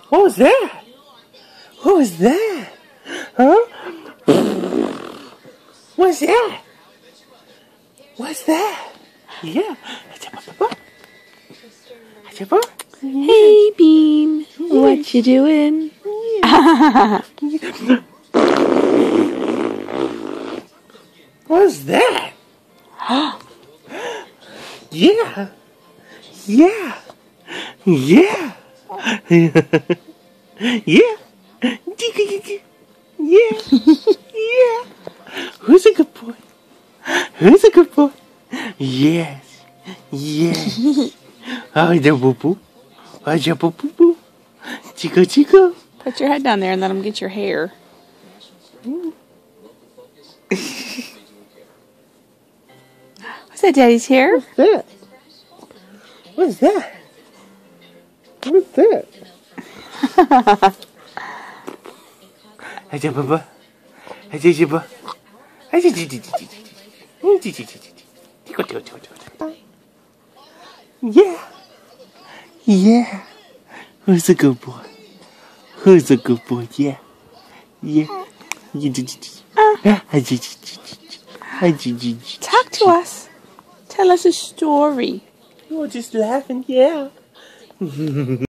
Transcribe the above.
What was that? What was that? Huh? What's that? What's that? Yeah. Hey, Bean. What you doing? What's that? Yeah. Yeah. Yeah. Yeah. Yeah. Yeah. Who's a good boy? Who's a good boy? Yes. Yes. Oh, the boo boo. Oh, the boo boo boo. Chico, chico. Put your head down there and let him get your hair. What's that, Daddy's hair? What's that? What's that? What's that? Aja baba. Aja baba. Aja Yeah. Yeah. Who's a good boy? Who's a good boy? Yeah. Yeah. Talk to us. Tell us a story. You're just laughing, yeah.